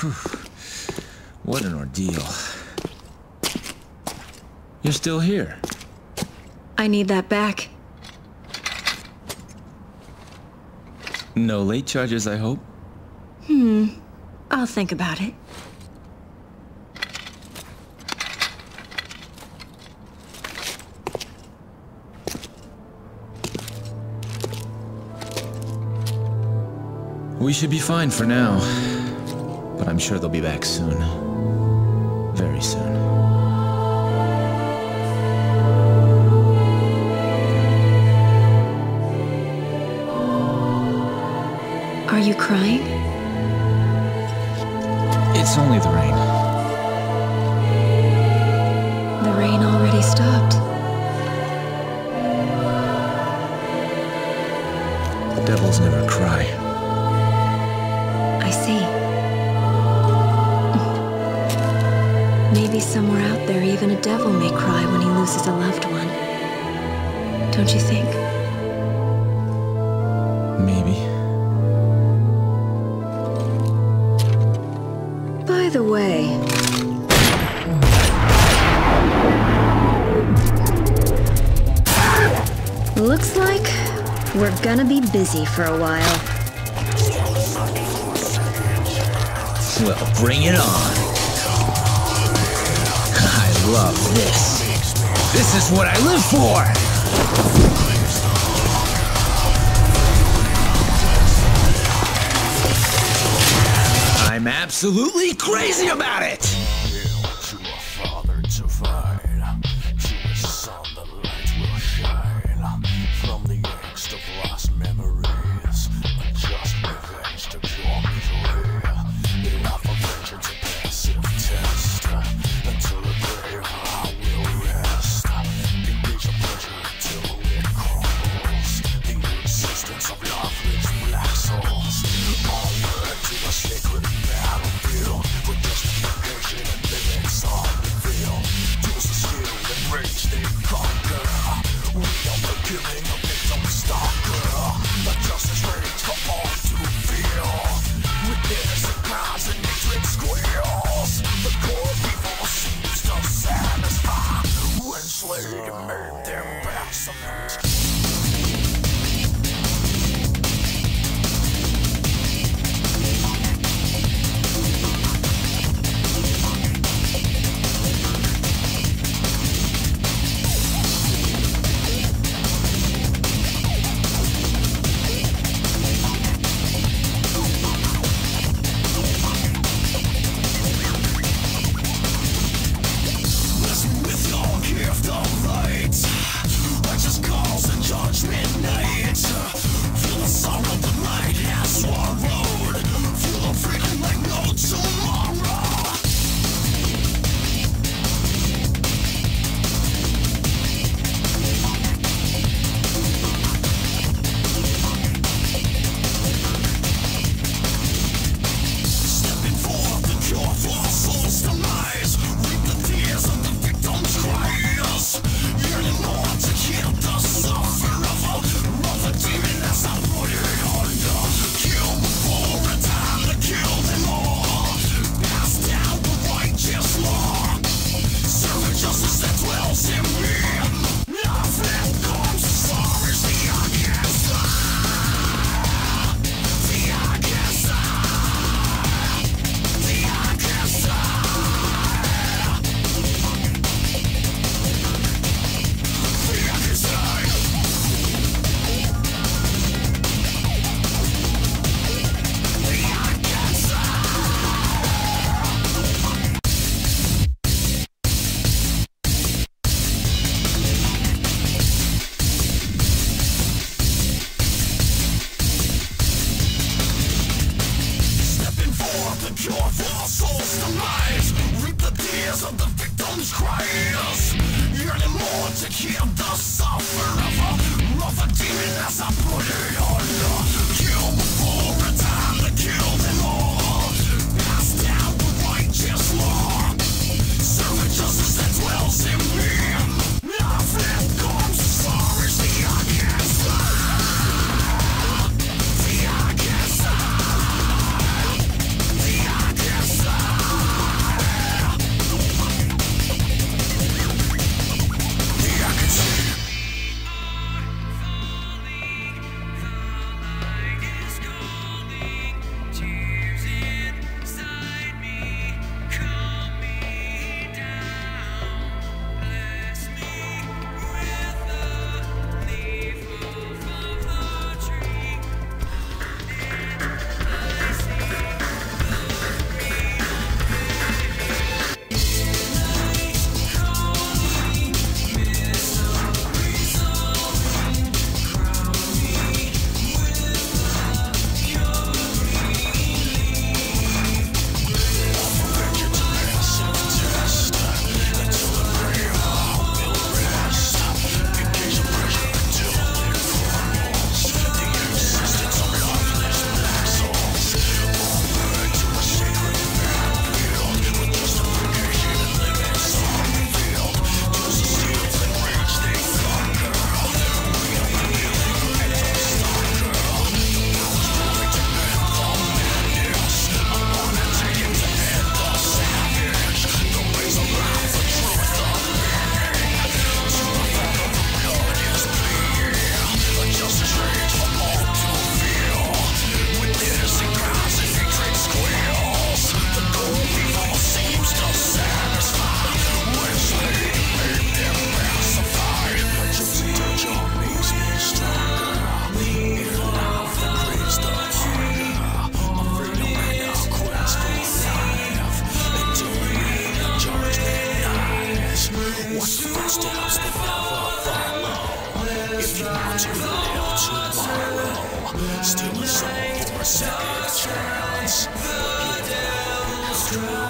What an ordeal. You're still here. I need that back. No late charges, I hope? I'll think about it. We should be fine for now. But I'm sure they'll be back soon. Very soon. Are you crying? It's only the rain. The rain already stopped. Devils never cry. I see. Maybe somewhere out there, even a devil may cry when he loses a loved one. Don't you think? Maybe. By the way... Looks like we're gonna be busy for a while. Well, bring it on. I love this. This is what I live for! I'm absolutely crazy about it! footsteps that never follow. If you want to live tomorrow, steal a soul for a second chance. But you will